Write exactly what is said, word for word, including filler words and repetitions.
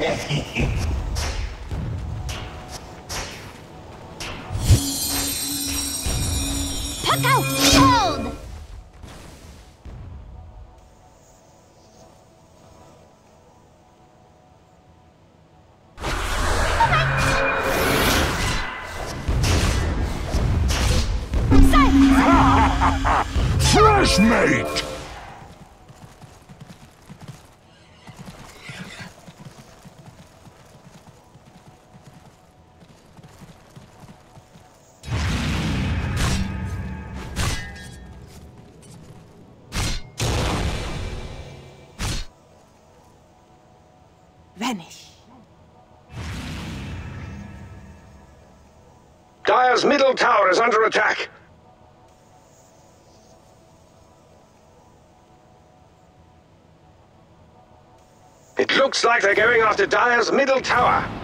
Puck out! Hold! Fresh mate! Vanish. Dire's middle tower is under attack. It looks like they're going after Dire's middle tower.